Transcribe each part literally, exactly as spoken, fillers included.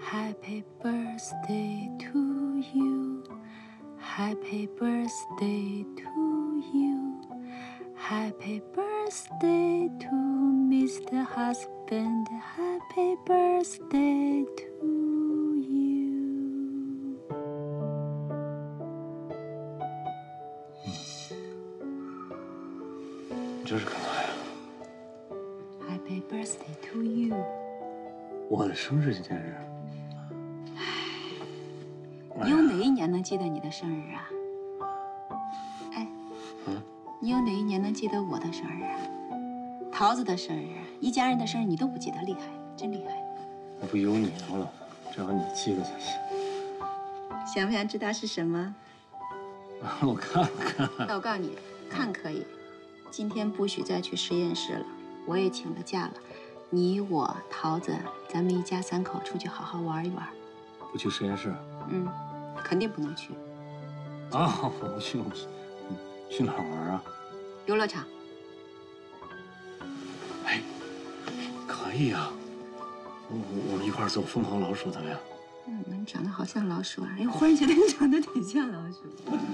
Happy birthday to you. Happy birthday to you. Happy birthday to Mister Husband. Happy birthday to you. 你这是干嘛呀 ？Happy birthday to you. 我的生日今天是。 你有哪一年能记得你的生日啊？哎， 嗯， 你有哪一年能记得我的生日啊？桃子的生日，一家人的生日你都不记得，厉害，真厉害。 那不有你呢吗？正好你记得才行。 想不想知道是什么？ 我看看。 那我告诉你，看可以，今天不许再去实验室了，我也请了假了。你我桃子，咱们一家三口出去好好玩一玩。 不去实验室？ 嗯，肯定不能去。 啊，我不去，我不去。去哪儿玩啊？ 游乐场。 哎，可以啊。我我们一块儿做疯狂老鼠怎么样？ 嗯，你长得好像老鼠啊！哎，我忽然觉得你长得挺像老鼠。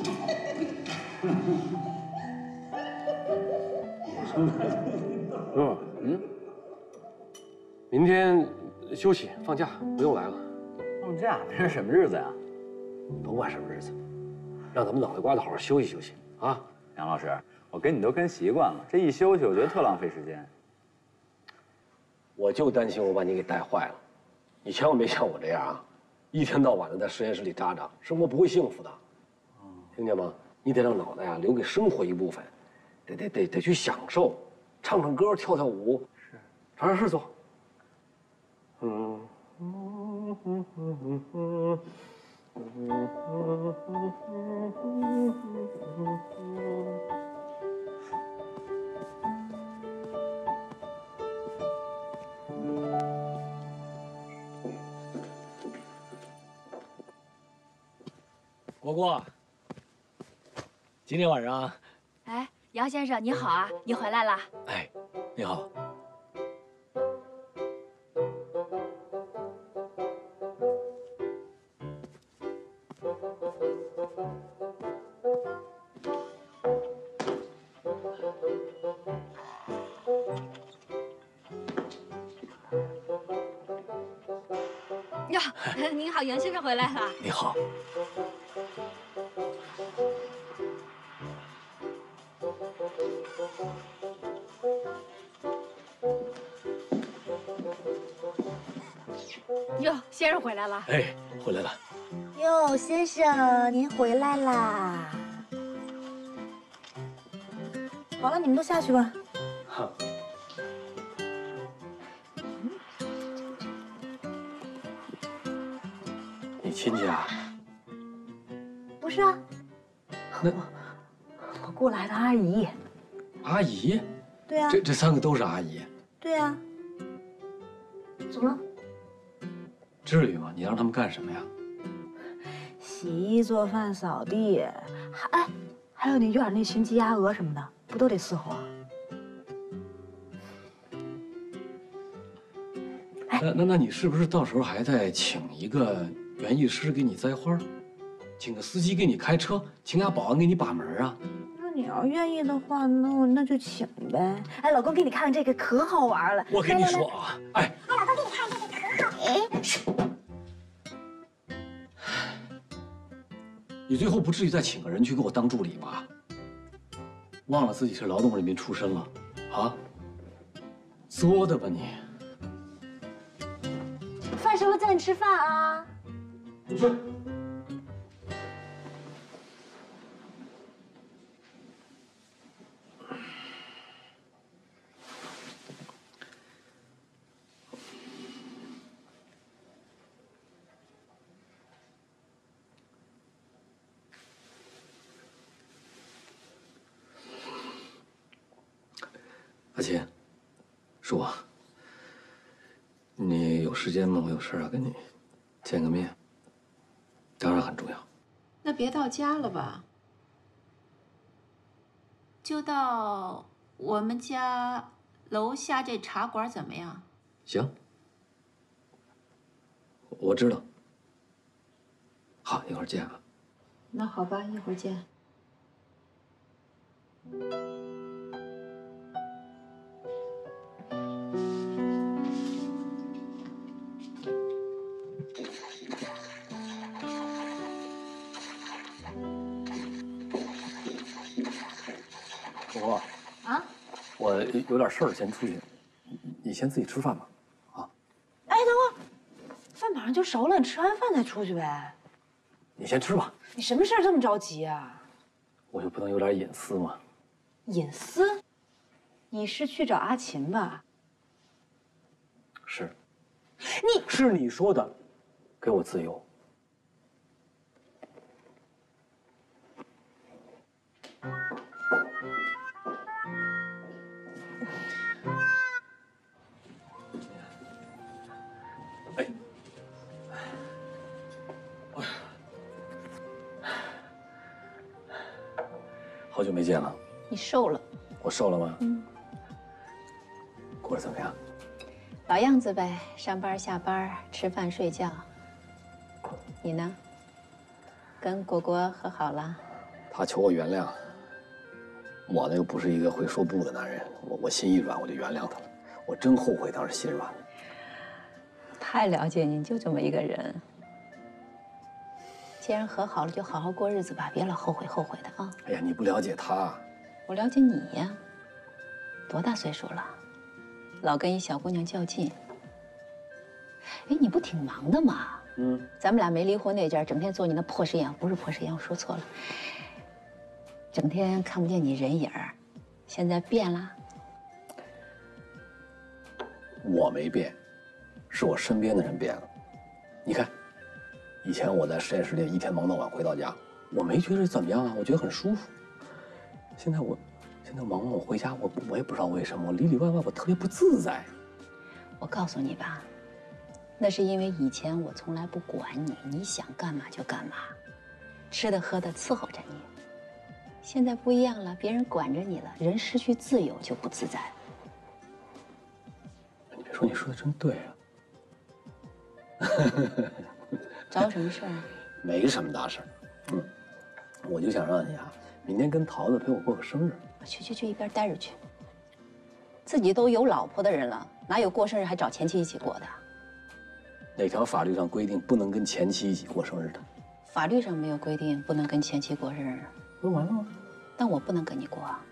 嗯嗯，明天休息放假，不用来了。 放假？这是什么日子呀？ 甭管什么日子，让咱们脑袋瓜子好好休息休息啊！ 杨老师，我跟你都跟习惯了，这一休息我觉得特浪费时间。 我就担心我把你给带坏了，你千万别像我这样啊，一天到晚的在实验室里扎扎，生活不会幸福的。听见吗？你得让脑袋呀留给生活一部分，得得得得去享受，唱唱歌，跳跳舞，是，找点事做。嗯。 蝈蝈，今天晚上， 哎，杨先生你好啊，你回来啦？ 哎，你好。 呀，您好，杨先生回来了。 你好。 哟，先生回来了。 哎，回来了。 哟，先生，您回来啦。好了，你们都下去吧。 好。你亲戚啊？ 不是啊， 那我雇来的阿姨。 阿姨？ 对啊。 这这三个都是阿姨？ 对啊。怎么了？ 至于吗？你让他们干什么呀？ 洗衣、做饭、扫地，还哎，还有那院那群鸡鸭鹅什么的，不都得伺候啊？ 那那那你是不是到时候还得请一个园艺师给你栽花，请个司机给你开车，请俩保安给你把门啊？ 那你要愿意的话，那我那就请呗。哎，老公，给你看看这个可好玩了。 我跟你说啊，哎， 哎，老公，给你看这个可好。哎。 你最后不至于再请个人去给我当助理吧？忘了自己是劳动人民出身了，啊？作的吧你！ 饭熟了叫你吃饭啊！ 你说。阿琴，是我。你有时间吗？我有事要跟你见个面，当然很重要。 那别到家了吧，就到我们家楼下这茶馆怎么样？ 行， 我知道。好，一会儿见啊。 那好吧，一会儿见。 果果啊， 我有点事儿，先出去，你你先自己吃饭吧。 哎，等会儿，饭马上就熟了，你吃完饭再出去呗。 你先吃吧， 你什么事儿这么着急啊？ 我就不能有点隐私吗？ 隐私？你是去找阿琴吧？ 是， 你是你说的，给我自由。哎，好久没见了， 你瘦了， 我瘦了吗？嗯。过得怎么样？ 老样子呗，上班下班，吃饭睡觉。你呢？跟果果和好了？ 他求我原谅，我呢又不是一个会说不的男人，我我心一软我就原谅他了。我真后悔当时心软了。 太了解你，就这么一个人。既然和好了，就好好过日子吧，别老后悔后悔的啊。 哎呀，你不了解他。 我了解你呀，多大岁数了，老跟一小姑娘较劲。哎，你不挺忙的吗？嗯，咱们俩没离婚那阵儿，整天做你那破实验，不是破实验，我说错了。整天看不见你人影儿，现在变了。 我没变，是我身边的人变了。你看，以前我在实验室里一天忙到晚回到家，我没觉得怎么样啊，我觉得很舒服。现在我，现在忙完我回家，我我也不知道为什么，我里里外外我特别不自在。 我告诉你吧，那是因为以前我从来不管你，你想干嘛就干嘛，吃的喝的伺候着你。现在不一样了，别人管着你了，人失去自由就不自在了。 你别说，你说的真对啊。 找我什么事儿啊？ 没什么大事儿，嗯，我就想让你啊，明天跟桃子陪我过个生日。 去去去，一边待着去。自己都有老婆的人了，哪有过生日还找前妻一起过的？ 哪条法律上规定不能跟前妻一起过生日的？ 法律上没有规定不能跟前妻过生日， 不是完了吗？ 但我不能跟你过啊。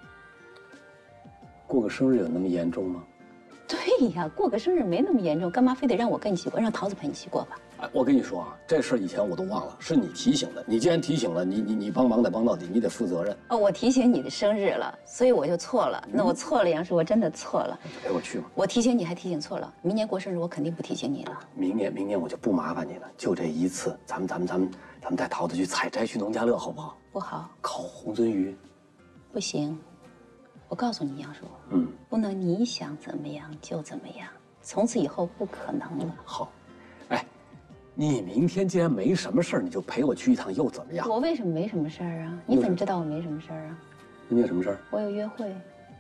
过个生日有那么严重吗？ 对呀，过个生日没那么严重，干嘛非得让我跟你一起过？让桃子陪你一起过吧。 哎，我跟你说啊，这事儿以前我都忘了，是你提醒的。你既然提醒了，你你你帮忙得帮到底，你得负责任。 哦，我提醒你的生日了，所以我就错了。那我错了，杨叔，我真的错了。 你就陪我去嘛。 我提醒你还提醒错了，明年过生日我肯定不提醒你了。 明年明年我就不麻烦你了，就这一次，咱们咱们咱们咱们带桃子去采摘，去农家乐，好不好？ 不好， 烤红鳟鱼， 不行。我告诉你，杨叔， 嗯， 不能你想怎么样就怎么样，从此以后不可能了。 好，哎，你明天既然没什么事儿，你就陪我去一趟，又怎么样？ 我为什么没什么事儿啊？你怎么知道我没什么事儿啊？ 你有什么事儿？ 我有约会，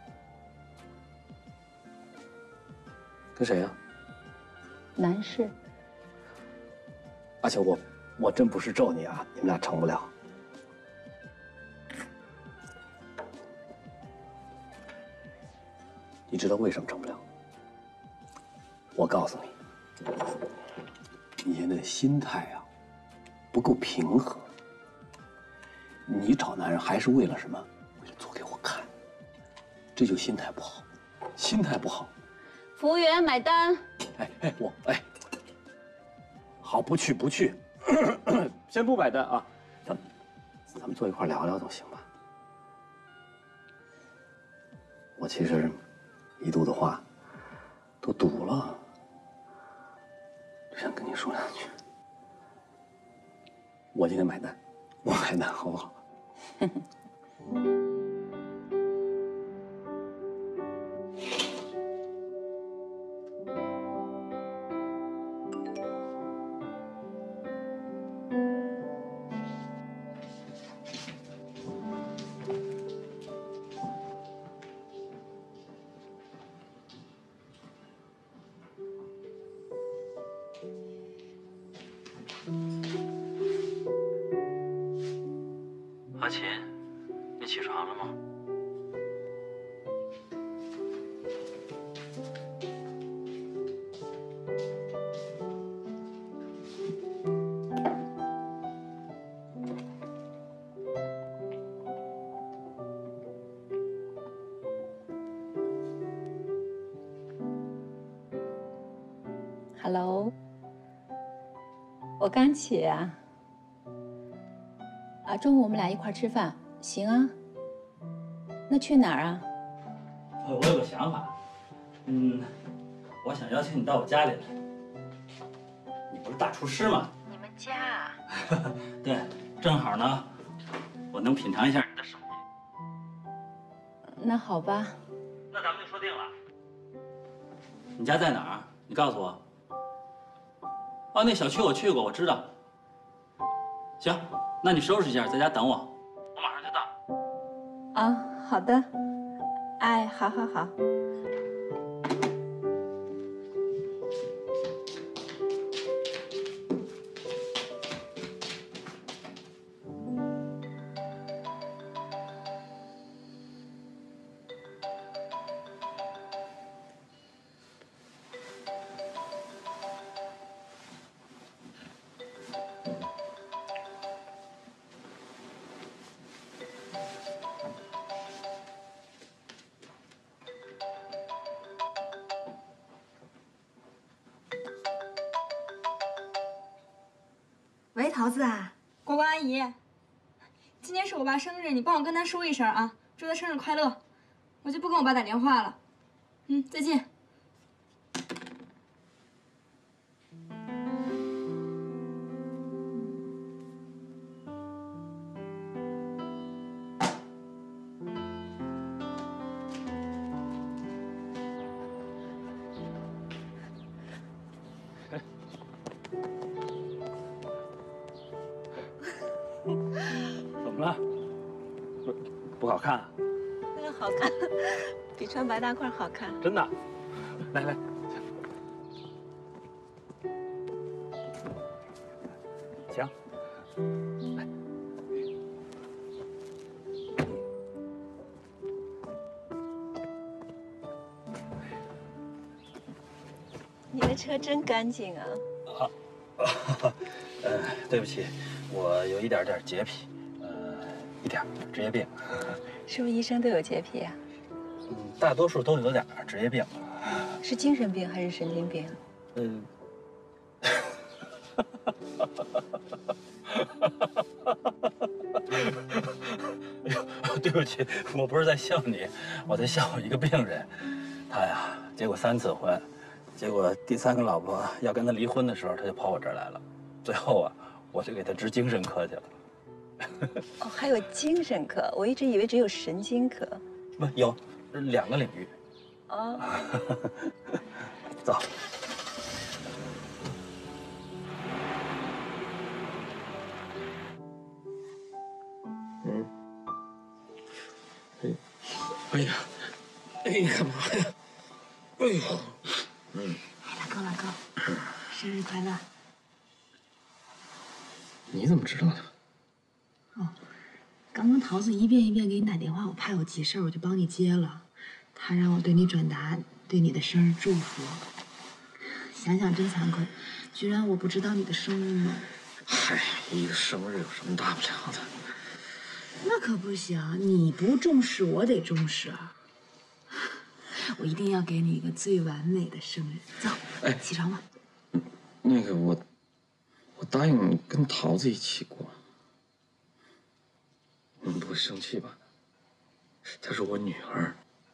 跟谁呀？ 男士。 而且我我真不是咒你啊，你们俩成不了。你知道为什么成不了？我告诉你，你现在心态啊不够平和。你找男人还是为了什么？为了做给我看，这就心态不好，心态不好。 服务员买单。 哎哎，我哎，好，不去不去，先不买单啊，咱们咱们坐一块聊聊总行吧？我其实一肚子话都堵了，就想跟你说两句。我今天买单，我买单，好不好？ 我刚起啊。啊，中午我们俩一块吃饭，行啊。那去哪儿啊？ 我我有个想法，嗯，我想邀请你到我家里来。你不是大厨师吗？ 你们家啊？ 对，正好呢，我能品尝一下你的手艺。 那好吧。 那咱们就说定了。你家在哪儿？你告诉我。哦，那小区我去过，我知道。行，那你收拾一下，在家等我，我马上就到。 啊，好的。哎，好好好。 喂，桃子啊，果果阿姨，今天是我爸生日，你帮我跟他说一声啊，祝他生日快乐。我就不跟我爸打电话了。嗯，再见。 怎么了？不不好看啊？ 那个好看，比穿白大褂好看。 真的？来来，行。来， 你的车真干净啊！ 啊，呃，对不起，我有一点点洁癖，呃，一点职业病。 是不是医生都有洁癖啊？ 嗯，大多数都有点职业病。 是精神病还是神经病？ 嗯。对不起，我不是在笑你，我在笑我一个病人。他呀，结过三次婚，结果第三个老婆要跟他离婚的时候，他就跑我这儿来了。最后啊，我就给他治精神科去了。 哦，还有精神科，我一直以为只有神经科。 不，有两个领域。 哦。 走。 嗯。哎，哎呀，哎，你干嘛呀？哎呦， 嗯。哎，老高，老高，生日快乐！ 你怎么知道的？ 哦，刚刚桃子一遍一遍给你打电话，我怕有急事，我就帮你接了。她让我对你转达对你的生日祝福。想想真惭愧，居然我不知道你的生日呢。 嗨，一个生日有什么大不了的？ 那可不行，你不重视，我得重视啊！我一定要给你一个最完美的生日。走，哎，起床吧。 那个我，我答应跟桃子一起过。你们不会生气吧？她是我女儿。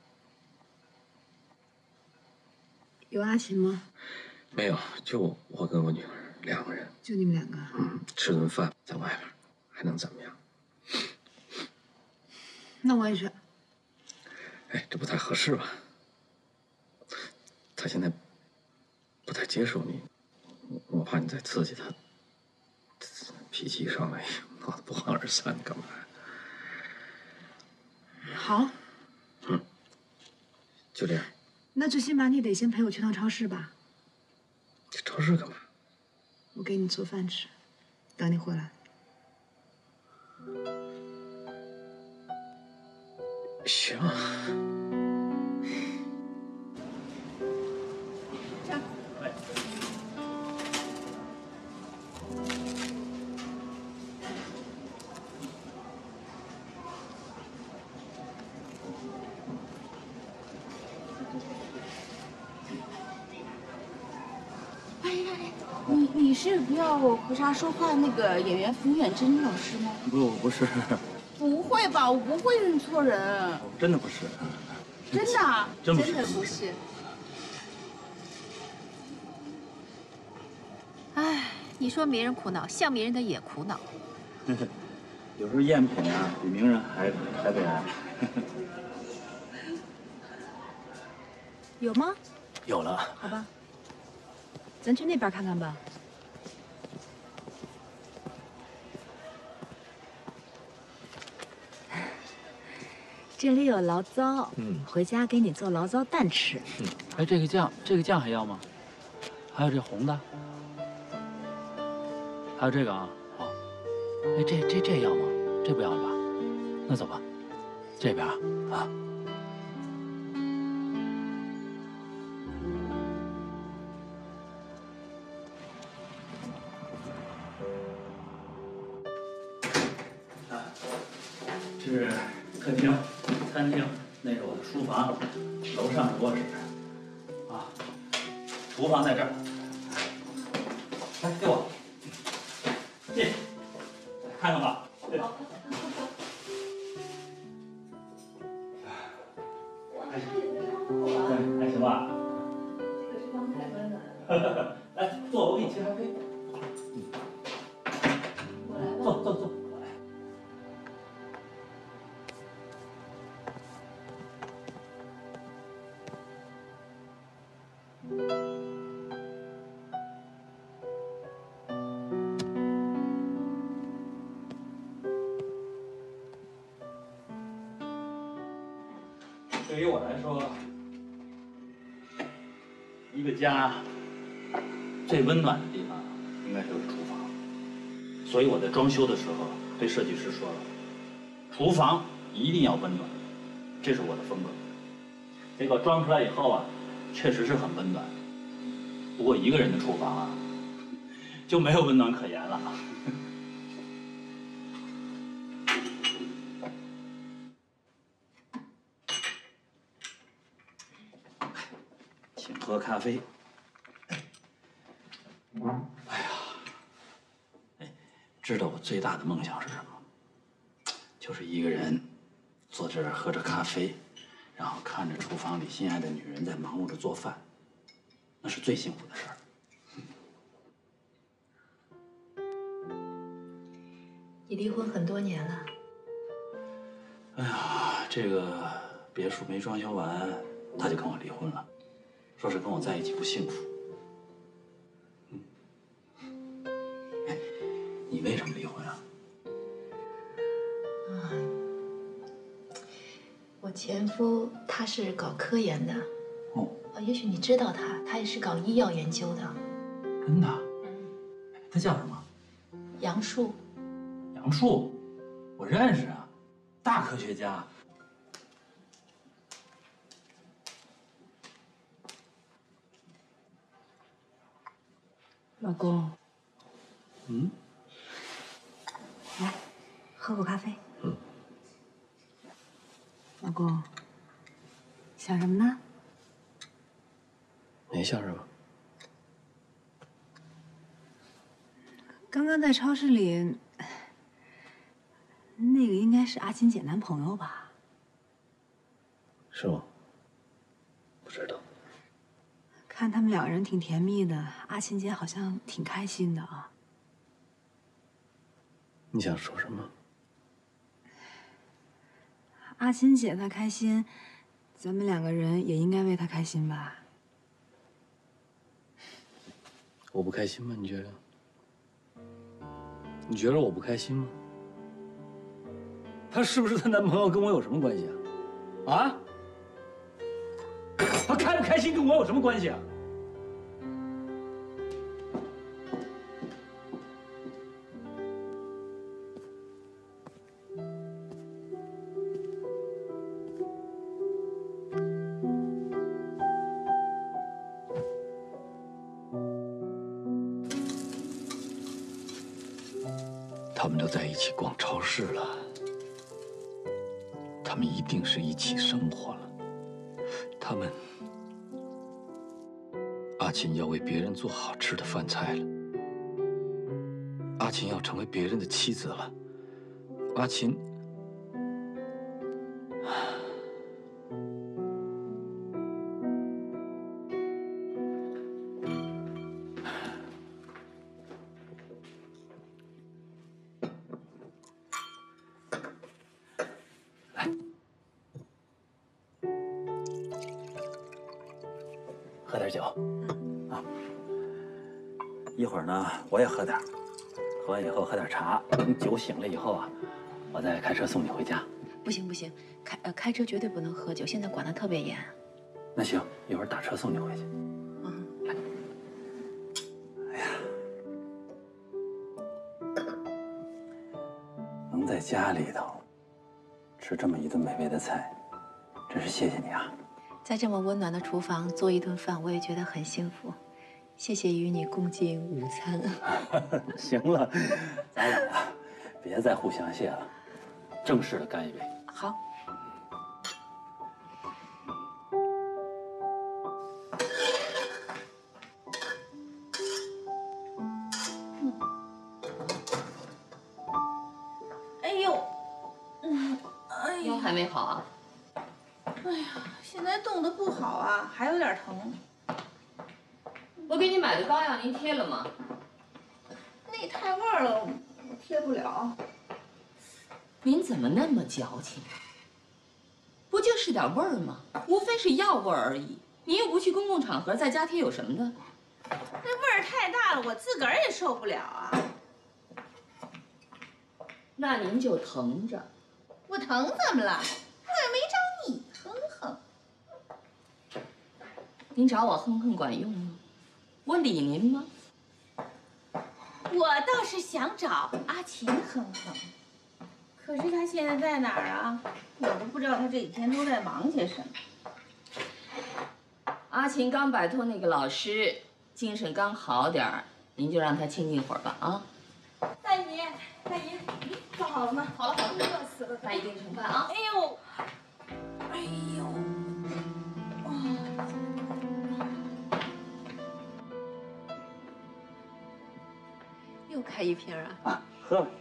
有阿琴吗？ 没有，就我跟我女儿两个人。 就你们两个？ 嗯，吃顿饭在外边，还能怎么样？ 那我也去。 哎，这不太合适吧？他现在不太接受你，我怕你再刺激他，脾气一上来闹得不欢而散，干嘛？ 好。 嗯，就这样。 那最起码你得先陪我去趟超市吧。 去超市干嘛？ 我给你做饭吃，等你回来。 行。 哎呀，你你是不要和啥说话那个演员冯远征老师吗？ 不，不是。 不会吧，我不会认错人。 真的不是。 真的？ 真不是。 真的不是。 哎，你说名人苦恼，像名人的也苦恼。 有时候赝品啊，比名人还还悲哀。 有吗？ 有了。 好吧，咱去那边看看吧。这里有醪糟，嗯，回家给你做醪糟蛋吃。 嗯，哎，这个酱，这个酱还要吗？还有这红的，还有这个啊，好。哎，这这这要吗？这不要了吧？那走吧，这边啊。这是客厅、餐厅，那是我的书房，楼上是卧室。啊，厨房在这儿。来，给我。进，看看吧。还还行吧。 这个厨房太温暖了。 来，坐，我给你切咖啡。 我来吧。 坐坐坐。对于我来说，一个家最温暖的地方应该就是厨房。所以我在装修的时候对设计师说了，厨房一定要温暖，这是我的风格。结果装出来以后啊，确实是很温暖。不过一个人的厨房啊，就没有温暖可言了。请喝咖啡。哎呀，哎，知道我最大的梦想是什么？就是一个人坐这儿喝着咖啡，然后看着厨房里心爱的女人在忙碌着做饭，那是最幸福的事儿。 你离婚很多年了。 哎呀，这个别墅没装修完，他就跟我离婚了，说是跟我在一起不幸福。嗯，哎，你为什么离婚啊？ 啊，我前夫他是搞科研的。 哦。 啊，也许你知道他，他也是搞医药研究的。 真的？嗯。他叫什么？ 杨树。 杨树，我认识啊，大科学家。 老公。 嗯。 来，喝口咖啡。 嗯。 老公，想什么呢？ 没想什么。 刚刚在超市里，那个应该是阿琴姐男朋友吧？ 是吗？不知道。 看他们两个人挺甜蜜的，阿琴姐好像挺开心的啊。 你想说什么？ 阿琴姐她开心，咱们两个人也应该为她开心吧？ 我不开心吗？你觉得？你觉得我不开心吗？ 她是不是她男朋友跟我有什么关系啊？啊？她开不开心跟我有什么关系啊？ 他们都在一起逛超市了，他们一定是一起生活了。他们，阿琴要为别人做好吃的饭菜了。 阿琴要成为别人的妻子了。阿琴， 来，喝点酒。啊，一会儿呢，我也喝点。 喝完以后喝点茶，等酒醒了以后啊，我再开车送你回家。 不行不行，开呃开车绝对不能喝酒，现在管得特别严。 那行，一会儿打车送你回去。 嗯， 来。哎呀，能在家里头吃这么一顿美味的菜，真是谢谢你啊！ 在这么温暖的厨房做一顿饭，我也觉得很幸福。 谢谢与你共进午餐。 行了，咱俩呀，别再互相谢了，正式的干一杯。 好。 嗯。哎呦，嗯，哎呀， 腰还没好啊？ 哎呀，现在动得不好啊，还有点疼。 我给你买的膏药，您贴了吗？ 那太味儿了，我贴不了。 您怎么那么矫情？不就是点味儿吗？无非是药味儿而已。你又不去公共场合，在家贴有什么的？ 那味儿太大了，我自个儿也受不了啊。 那您就疼着。 我疼怎么了？我也没找你哼哼。 您找我哼哼管用吗？ 我理您吗？ 我倒是想找阿琴哼哼，可是她现在在哪儿啊？我都不知道她这几天都在忙些什么。 阿琴刚摆脱那个老师，精神刚好点儿，您就让她清静会儿吧啊！ 大姨，大姨，做好了吗？ 好了好了， 热死了！ 那一定盛饭啊！ 哎呦，哎呦， 又开一瓶啊？ 啊，喝吧。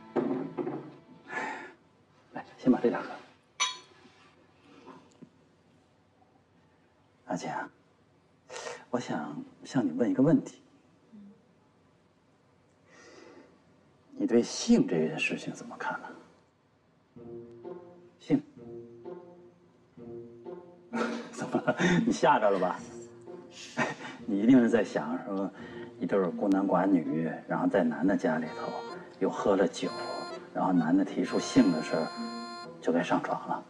来，先把这俩喝。阿姐啊，我想向你问一个问题。你对性这件事情怎么看呢？性？怎么了？你吓着了吧？你一定是在想说，一对孤男寡女，然后在男的家里头又喝了酒，然后男的提出性的事儿，就该上床了。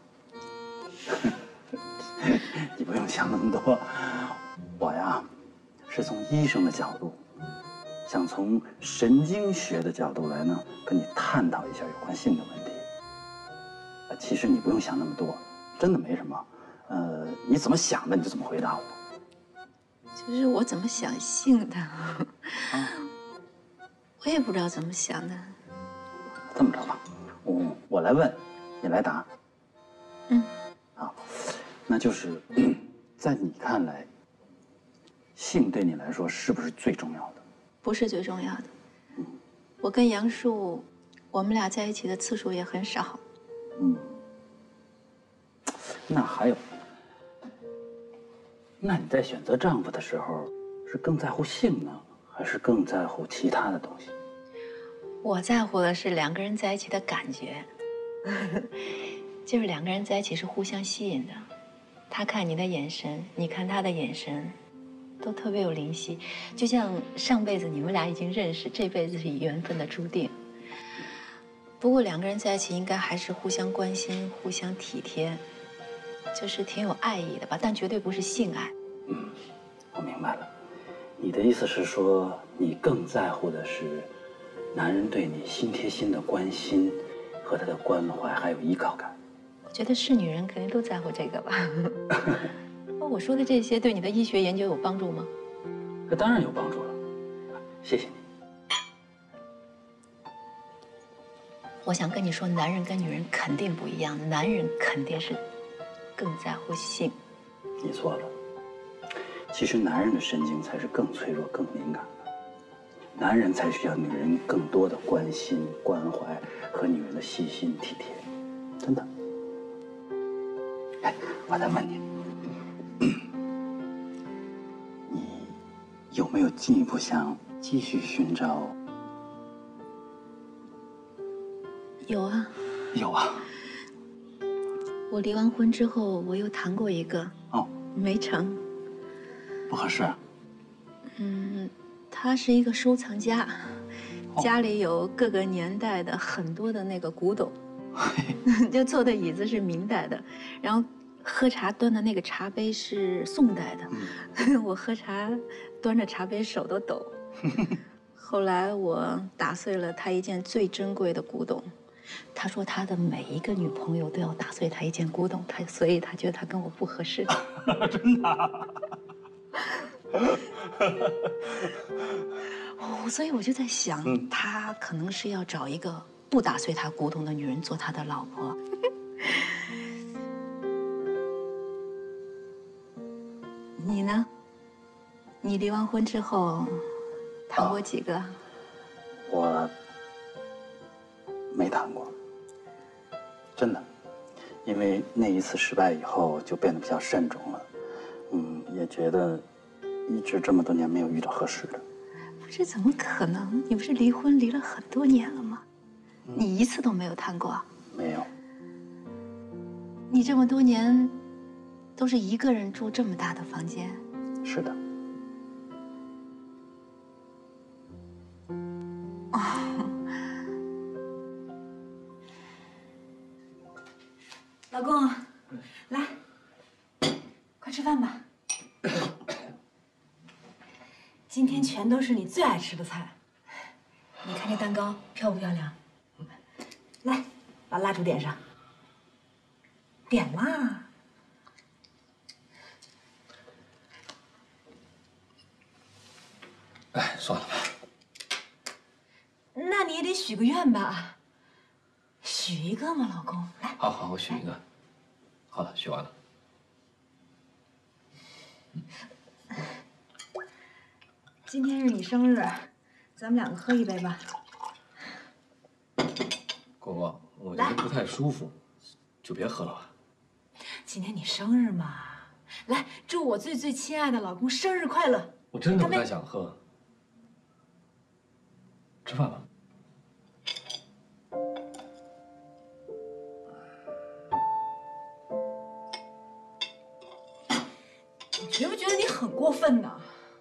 你不用想那么多，我呀，是从医生的角度，想从神经学的角度来呢，跟你探讨一下有关性的问题。呃，其实你不用想那么多，真的没什么。呃，你怎么想的，你就怎么回答我。 就是我怎么想性的，啊、我也不知道怎么想的。 这么着吧，我我来问，你来答。 嗯。 好，那就是在你看来，性对你来说是不是最重要的？ 不是最重要的。嗯。我跟杨树，我们俩在一起的次数也很少。 嗯。那还有。那你在选择丈夫的时候，是更在乎性呢，还是更在乎其他的东西？ 我在乎的是两个人在一起的感觉，就是两个人在一起是互相吸引的。他看你的眼神，你看他的眼神，都特别有灵犀，就像上辈子你们俩已经认识，这辈子是缘分的注定。不过两个人在一起应该还是互相关心、互相体贴。就是挺有爱意的吧，但绝对不是性爱。 嗯，我明白了，你的意思是说，你更在乎的是男人对你心贴心的关心和他的关怀，还有依靠感。 我觉得是女人肯定都在乎这个吧。我说的这些对你的医学研究有帮助吗？ 这当然有帮助了，谢谢你。 我想跟你说，男人跟女人肯定不一样，男人肯定是更在乎性。 你错了，其实男人的神经才是更脆弱、更敏感的。 男人才需要女人更多的关心、关怀和女人的细心体贴，真的。哎，我再问你，你有没有进一步想继续寻找？ 有啊， 有啊。 我离完婚之后，我又谈过一个， 哦， 没成， 不合适。 嗯，他是一个收藏家，哦、家里有各个年代的很多的那个古董，就坐的椅子是明代的，然后喝茶端的那个茶杯是宋代的，嗯、我喝茶端着茶杯手都抖。后来我打碎了他一件最珍贵的古董。他说他的每一个女朋友都要打碎他一件古董，他所以他觉得他跟我不合适。 真的、啊？ 哦，所以我就在想，嗯、他可能是要找一个不打碎他古董的女人做他的老婆。你呢？你离完婚之后谈过几个？啊、 我。没谈过，真的，因为那一次失败以后就变得比较慎重了，嗯，也觉得一直这么多年没有遇到合适的。 不是，怎么可能？你不是离婚离了很多年了吗？嗯、你一次都没有谈过？ 没有。 你这么多年都是一个人住这么大的房间？ 是的。 老公，来，快吃饭吧。今天全都是你最爱吃的菜。你看这蛋糕漂不漂亮？来，把蜡烛点上。点啦。 哎，算了吧。 那你也得许个愿吧。许一个嘛，老公，来。 好好，我许一个。好了，许完了。 今天是你生日，咱们两个喝一杯吧。 果果，我觉得不太舒服，就别喝了吧。 今天你生日嘛，来，祝我最最亲爱的老公生日快乐。 我真的不太想喝。吃饭吧。 你觉不觉得你很过分呢？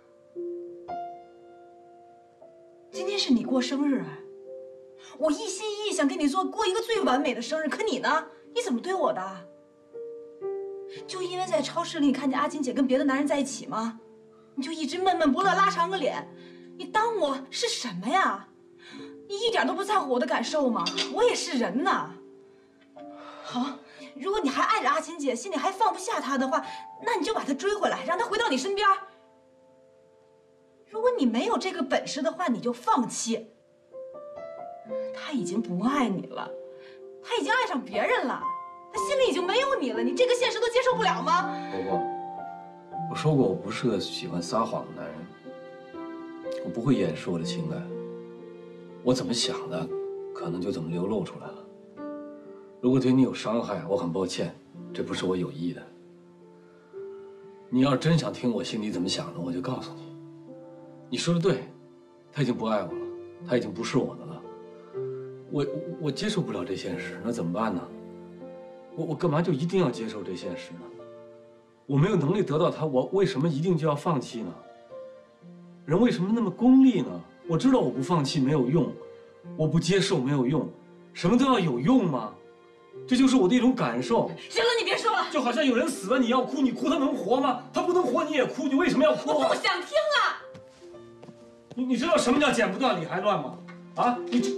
今天是你过生日，我一心一意想给你做过一个最完美的生日，可你呢？你怎么对我的？就因为在超市里你看见阿金姐跟别的男人在一起吗？你就一直闷闷不乐，拉长个脸，你当我是什么呀？你一点都不在乎我的感受吗？我也是人呐。好，如果你还爱着阿金姐，心里还放不下她的话，那你就把她追回来，让她回到你身边。如果你没有这个本事的话，你就放弃。他已经不爱你了，他已经爱上别人了，他心里已经没有你了，你这个现实都接受不了吗？ 果果，我说过我不是个喜欢撒谎的男人，我不会掩饰我的情感，我怎么想的，可能就怎么流露出来了。如果对你有伤害，我很抱歉，这不是我有意的。你要是真想听我心里怎么想的，我就告诉你。你说的对，他已经不爱我了，他已经不是我的了。我我接受不了这现实，那怎么办呢？我我干嘛就一定要接受这现实呢？我没有能力得到他，我为什么一定就要放弃呢？人为什么那么功利呢？我知道我不放弃没有用，我不接受没有用，什么都要有用吗？这就是我的一种感受。 行了，你别说了。 就好像有人死了，你要哭，你哭他能活吗？他不能活，你也哭，你为什么要哭？ 我不想听了。 你你知道什么叫剪不断理还乱吗？啊，你。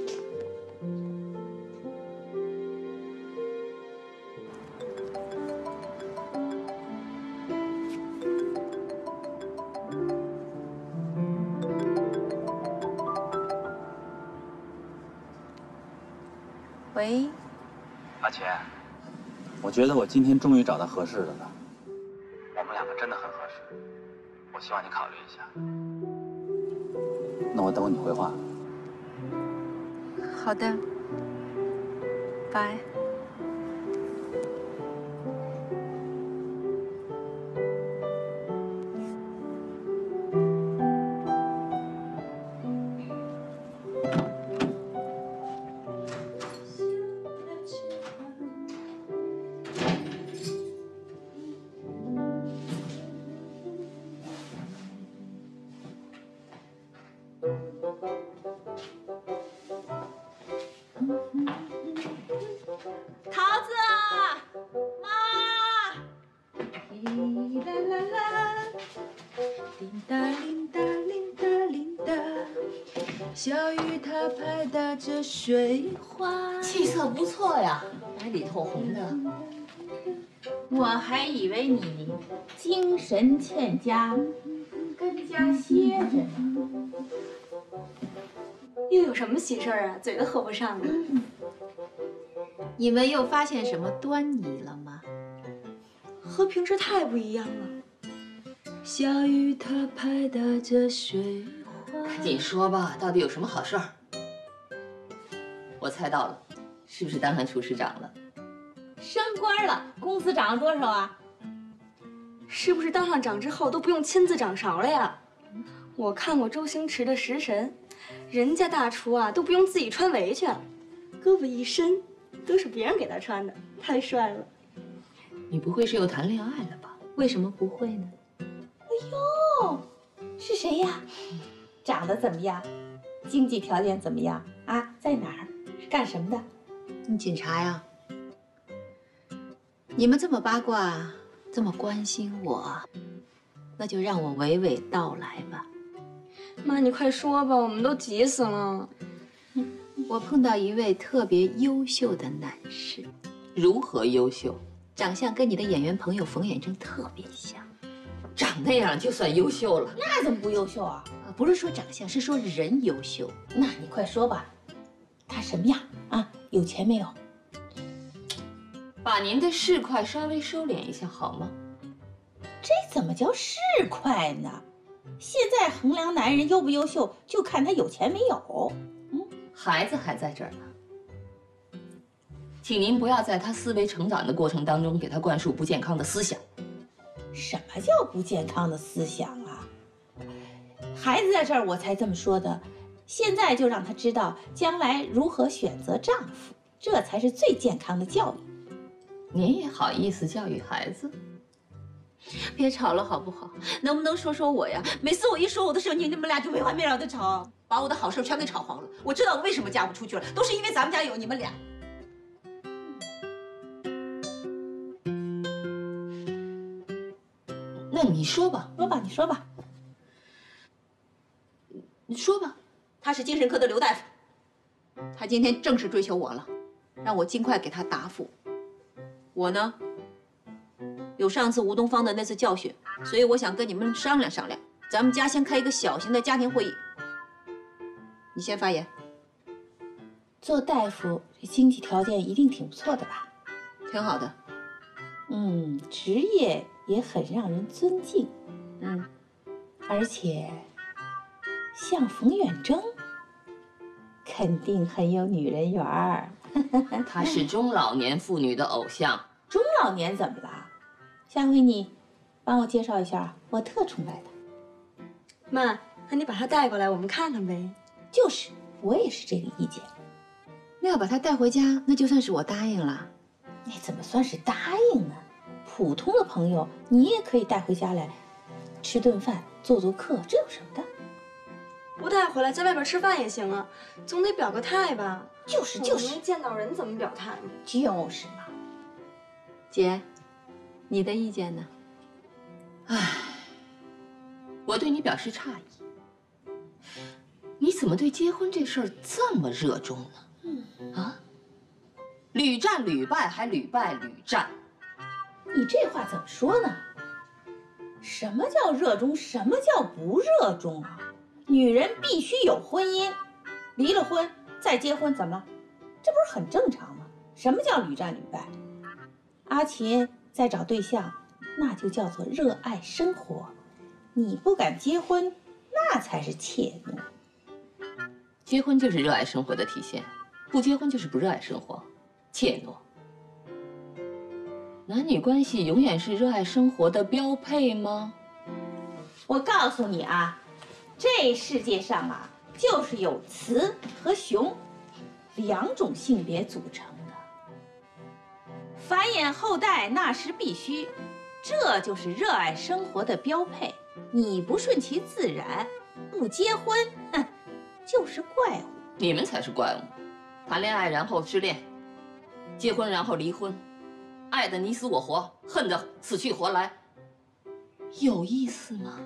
喂， 阿琴，我觉得我今天终于找到合适的了，我们两个真的很合适，我希望你考虑一下。 那我等你回话。 好的，拜。 桃子，妈！ 滴啦啦啦，叮哒铃哒铃哒铃哒，小雨它拍打着水花。 气色不错呀，白里透红的。 我还以为你精神欠佳，跟家歇着呢。 又有什么喜事儿啊？嘴都合不上了。 你们又发现什么端倪了吗？ 和平时太不一样了。 小雨它拍打着水花。 赶紧说吧，到底有什么好事儿？我猜到了，是不是当上厨师长了？ 升官了，工资涨了多少啊？ 是不是当上长之后都不用亲自掌勺了呀？我看过周星驰的《食神》，人家大厨啊都不用自己穿围裙，胳膊一伸，都是别人给他穿的，太帅了。 你不会是又谈恋爱了吧？ 为什么不会呢？ 哎呦，是谁呀？长得怎么样？经济条件怎么样？啊，在哪儿？是干什么的？ 你警察呀？你们这么八卦，这么关心我，那就让我娓娓道来吧。 妈，你快说吧，我们都急死了。 我碰到一位特别优秀的男士。 如何优秀？ 长相跟你的演员朋友冯远征特别像。 长那样就算优秀了？ 那怎么不优秀啊？ 啊，不是说长相，是说人优秀。 那你快说吧，他什么样啊？有钱没有？ 把您的市侩稍微收敛一下好吗？ 这怎么叫市侩呢？现在衡量男人优不优秀，就看他有钱没有。 嗯，孩子还在这儿呢，请您不要在他思维成长的过程当中给他灌输不健康的思想。 什么叫不健康的思想啊？孩子在这儿，我才这么说的。现在就让他知道将来如何选择丈夫，这才是最健康的教育。 您也好意思教育孩子？ 别吵了好不好？能不能说说我呀？每次我一说我的事情，你们俩就没完没了的吵，把我的好事全给吵黄了。我知道我为什么嫁不出去了，都是因为咱们家有你们俩。 那你说吧， 说吧，你说吧， 你说吧。 他是精神科的刘大夫，他今天正式追求我了，让我尽快给他答复。我呢，有上次吴东方的那次教训，所以我想跟你们商量商量，咱们家先开一个小型的家庭会议。你先发言。 做大夫，这经济条件一定挺不错的吧？ 挺好的。 嗯，职业也很让人尊敬。 嗯， 而且像冯远征，肯定很有女人缘儿。 他是中老年妇女的偶像。 中老年怎么了？下回你帮我介绍一下，我特崇拜他。 妈，那你把他带过来，我们看看呗。 就是，我也是这个意见。 那要把他带回家，那就算是我答应了。 那怎么算是答应呢？普通的朋友，你也可以带回家来吃顿饭，做做客，这有什么的？ 不带回来，在外边吃饭也行啊，总得表个态吧。 就是就是， 没见到人怎么表态？ 就是嘛。 姐，你的意见呢？ 唉，我对你表示诧异。你怎么对结婚这事儿这么热衷呢？嗯啊，屡战屡败，还屡败屡战。 你这话怎么说呢？什么叫热衷？什么叫不热衷啊？女人必须有婚姻，离了婚再结婚怎么了？这不是很正常吗？什么叫屡战屡败？阿琴在找对象，那就叫做热爱生活。你不敢结婚，那才是怯懦。 结婚就是热爱生活的体现，不结婚就是不热爱生活，怯懦。男女关系永远是热爱生活的标配吗？ 我告诉你啊，这世界上啊，就是有雌和雄两种性别组成的，繁衍后代那是必须，这就是热爱生活的标配。你不顺其自然，不结婚，哼，就是怪物。 你们才是怪物，谈恋爱然后失恋，结婚然后离婚，爱得你死我活，恨得死去活来，有意思吗？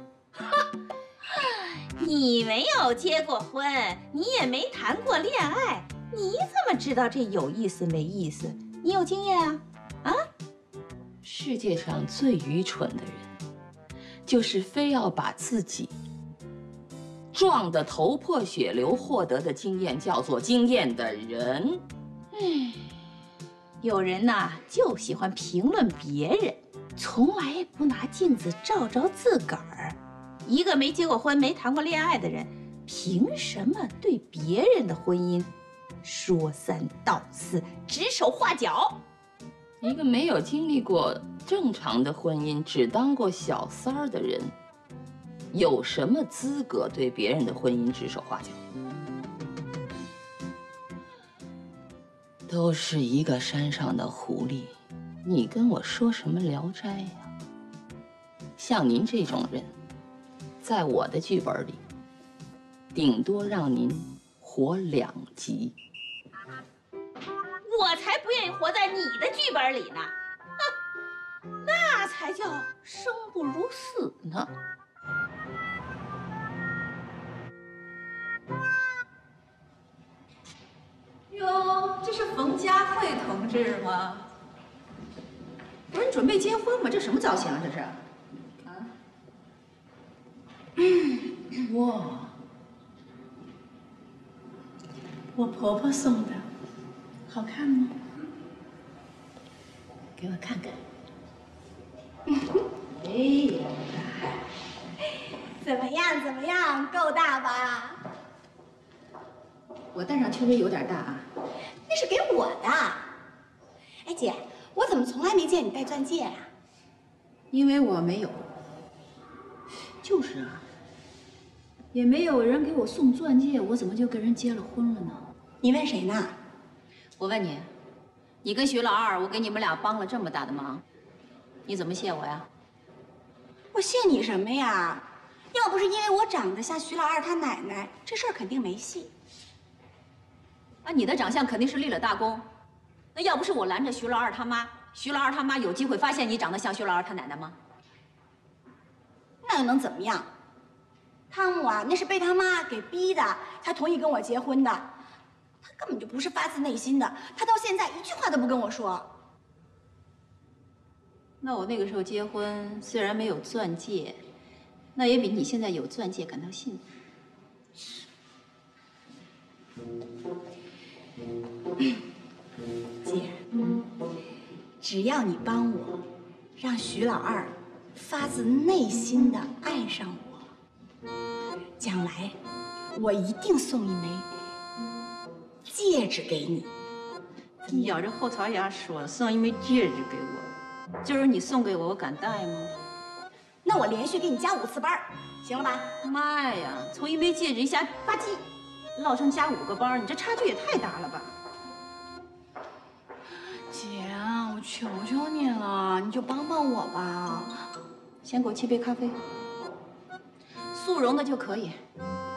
你没有结过婚，你也没谈过恋爱，你怎么知道这有意思没意思？你有经验啊？啊？ 世界上最愚蠢的人，就是非要把自己撞得头破血流获得的经验叫做经验的人。 唉，有人呐就喜欢评论别人，从来不拿镜子照照自个儿。一个没结过婚、没谈过恋爱的人，凭什么对别人的婚姻说三道四、指手画脚？ 一个没有经历过正常的婚姻，只当过小三儿的人，有什么资格对别人的婚姻指手画脚？都是一个山上的狐狸，你跟我说什么聊斋呀？像您这种人，在我的剧本里，顶多让您活两集。 我才不愿意活在你的剧本里呢！哼，那才叫生不如死呢。 哟，这是冯佳慧同志吗？不是你准备结婚吗？这什么造型啊？这是？啊？哇！ 我婆婆送的，好看吗？ 给我看看。哎呀， 怎么样？怎么样？够大吧？ 我戴上确实有点大啊。 那是给我的。哎姐，我怎么从来没见你戴钻戒呀？ 因为我没有。就是啊，也没有人给我送钻戒，我怎么就跟人结了婚了呢？ 你问谁呢？ 我问你，你跟徐老二，我给你们俩帮了这么大的忙，你怎么谢我呀？ 我谢你什么呀？要不是因为我长得像徐老二他奶奶，这事儿肯定没戏。 啊，你的长相肯定是立了大功。那要不是我拦着徐老二他妈，徐老二他妈有机会发现你长得像徐老二他奶奶吗？ 那又能怎么样？汤姆啊，那是被他妈给逼的，才同意跟我结婚的。他根本就不是发自内心的，他到现在一句话都不跟我说。 那我那个时候结婚，虽然没有钻戒，那也比你现在有钻戒感到幸福。 姐，嗯，只要你帮我，让徐老二发自内心的爱上我，将来我一定送一枚戒指给你。 你咬着后槽牙说送一枚戒指给我，就是你送给我，我敢戴吗？ 那我连续给你加五次班，行了吧？ 妈呀，从一枚戒指一下吧唧，落成加五个班，你这差距也太大了吧？ 姐，我求求你了，你就帮帮我吧。 先给我沏杯咖啡，速溶的就可以。